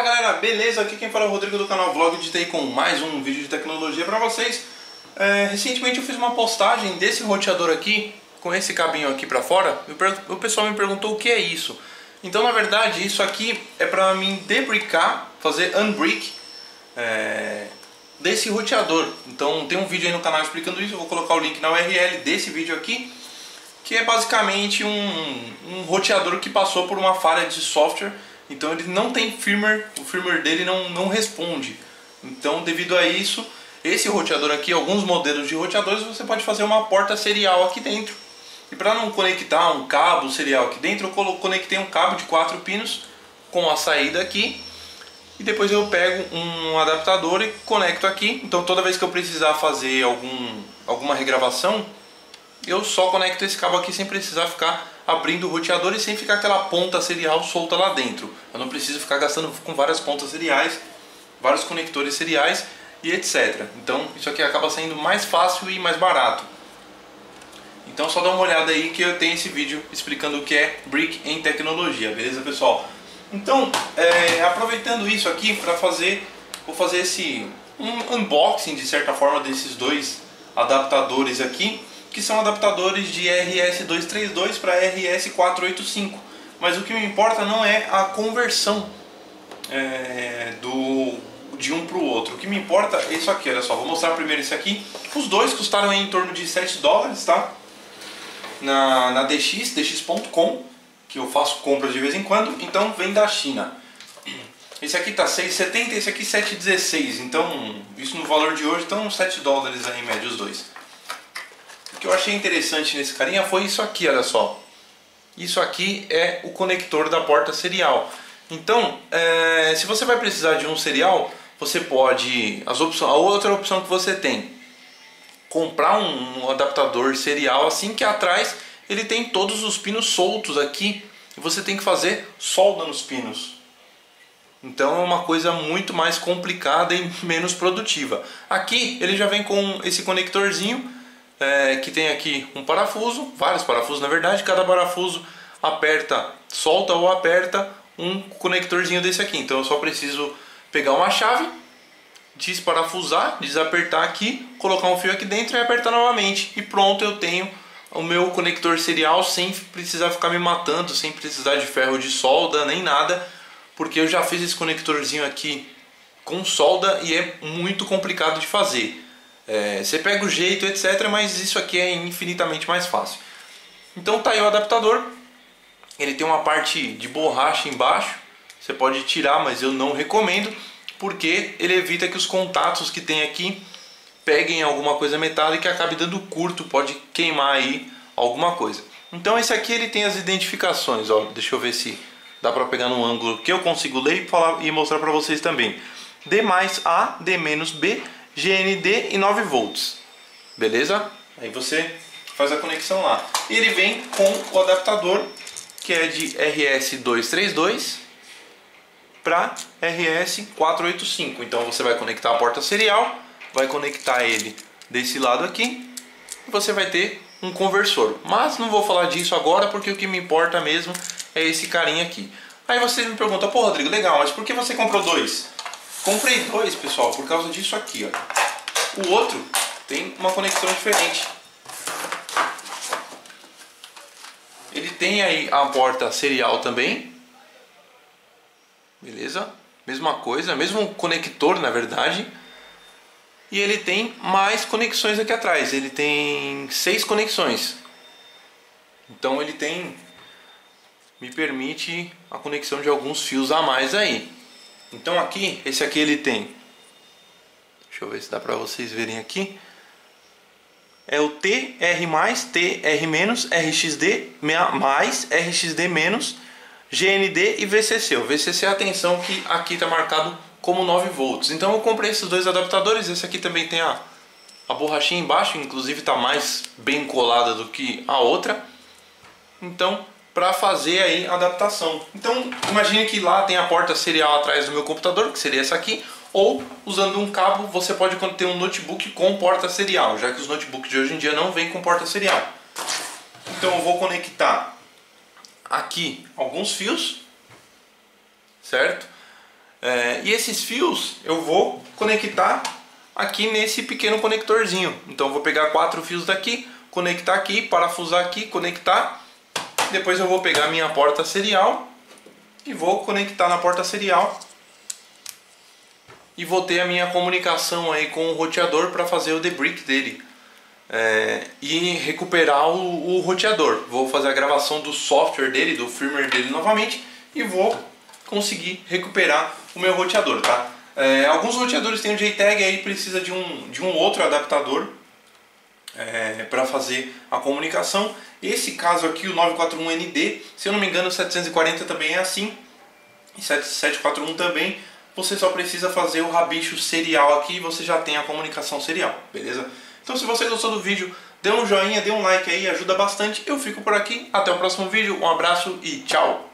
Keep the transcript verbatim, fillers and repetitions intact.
Fala galera, beleza? Aqui quem fala é o Rodrigo do canal Vlog de T I com mais um vídeo de tecnologia para vocês. É, recentemente eu fiz uma postagem desse roteador aqui, com esse cabinho aqui para fora, e o pessoal me perguntou o que é isso. Então na verdade isso aqui é para mim debricar, fazer unbrick é, desse roteador. Então tem um vídeo aí no canal explicando isso, eu vou colocar o link na U R L desse vídeo aqui, que é basicamente um, um roteador que passou por uma falha de software. Então ele não tem firmware, o firmware dele não, não responde. Então devido a isso, esse roteador aqui, alguns modelos de roteadores, você pode fazer uma porta serial aqui dentro. E para não conectar um cabo serial aqui dentro, eu conectei um cabo de quatro pinos com a saída aqui. E depois eu pego um adaptador e conecto aqui. Então toda vez que eu precisar fazer algum, alguma regravação, eu só conecto esse cabo aqui sem precisar ficar abrindo o roteador e sem ficar aquela ponta serial solta lá dentro. Eu não preciso ficar gastando com várias pontas seriais, vários conectores seriais e etcétera. Então isso aqui acaba sendo mais fácil e mais barato. Então só dá uma olhada aí que eu tenho esse vídeo explicando o que é brick em tecnologia, beleza pessoal? Então, é, aproveitando isso aqui para fazer, vou fazer esse um unboxing de certa forma desses dois adaptadores aqui, que são adaptadores de R S duzentos e trinta e dois para R S quatrocentos e oitenta e cinco. Mas o que me importa não é a conversão é, do, de um para o outro. O que me importa é isso aqui, olha só. Vou mostrar primeiro esse aqui. Os dois custaram aí em torno de sete dólares, tá? Na, na D X, D X ponto com, que eu faço compras de vez em quando. Então vem da China. Esse aqui tá seis reais e setenta centavos, esse aqui sete reais e dezesseis centavos. Então, isso no valor de hoje, então sete dólares aí em média os dois. O que eu achei interessante nesse carinha foi isso aqui, olha só. Isso aqui é o conector da porta serial. Então, é, se você vai precisar de um serial, você pode... As opções, a outra opção que você tem, comprar um, um adaptador serial assim, que atrás ele tem todos os pinos soltos aqui. E você tem que fazer solda nos pinos. Então é uma coisa muito mais complicada e menos produtiva. Aqui ele já vem com esse conectorzinho. É, que tem aqui um parafuso, vários parafusos na verdade, cada parafuso aperta, solta ou aperta um conectorzinho desse aqui. Então eu só preciso pegar uma chave, desparafusar, desapertar aqui, colocar um fio aqui dentro e apertar novamente. E pronto, eu tenho o meu conector serial sem precisar ficar me matando, sem precisar de ferro de solda nem nada, porque eu já fiz esse conectorzinho aqui com solda e é muito complicado de fazer. É, você pega o jeito, etcétera, mas isso aqui é infinitamente mais fácil. Então tá aí o adaptador. Ele tem uma parte de borracha embaixo. Você pode tirar, mas eu não recomendo, porque ele evita que os contatos que tem aqui peguem alguma coisa metálica e acabe dando curto, pode queimar aí alguma coisa. Então esse aqui ele tem as identificações, ó. Deixa eu ver se dá para pegar num ângulo que eu consigo ler e, falar, e mostrar para vocês também. D mais A, D menos B, G N D e nove volts, beleza? Aí você faz a conexão lá. E ele vem com o adaptador que é de R S duzentos e trinta e dois para R S quatrocentos e oitenta e cinco. Então você vai conectar a porta serial, vai conectar ele desse lado aqui e você vai ter um conversor. Mas não vou falar disso agora porque o que me importa mesmo é esse carinha aqui. Aí você me pergunta, pô Rodrigo, legal, mas por que você comprou dois? Comprei dois, pessoal, por causa disso aqui, ó. O outro tem uma conexão diferente. Ele tem aí a porta serial também. Beleza? Mesma coisa, mesmo conector, na verdade. E ele tem mais conexões aqui atrás. Ele tem seis conexões. Então ele tem... me permite a conexão de alguns fios a mais aí. Então aqui, esse aqui ele tem, deixa eu ver se dá para vocês verem aqui, é o T R mais, T R menos, R X D mais, R X D menos, G N D e V C C. O V C C é a tensão que aqui está marcado como nove volts. Então eu comprei esses dois adaptadores. Esse aqui também tem a, a borrachinha embaixo, inclusive está mais bem colada do que a outra. Então... para fazer aí a adaptação. Então imagine que lá tem a porta serial atrás do meu computador, que seria essa aqui, ou usando um cabo você pode ter um notebook com porta serial, já que os notebooks de hoje em dia não vêm com porta serial. Então eu vou conectar aqui alguns fios, certo? É, e esses fios eu vou conectar aqui nesse pequeno conectorzinho. Então eu vou pegar quatro fios daqui, conectar aqui, parafusar aqui, conectar. Depois eu vou pegar a minha porta serial e vou conectar na porta serial. E vou ter a minha comunicação aí com o roteador para fazer o debrick dele. É, e recuperar o, o roteador. Vou fazer a gravação do software dele, do firmware dele novamente, e vou conseguir recuperar o meu roteador, tá? É, alguns roteadores têm o J TAG, aí precisa de um, de um outro adaptador é, para fazer a comunicação. Esse caso aqui, o nove quatro um N D, se eu não me engano o setecentos e quarenta também é assim, e sete quatro um também. Você só precisa fazer o rabicho serial aqui e você já tem a comunicação serial, beleza? Então se você gostou do vídeo, dê um joinha, dê um like aí, ajuda bastante. Eu fico por aqui, até o próximo vídeo, um abraço e tchau!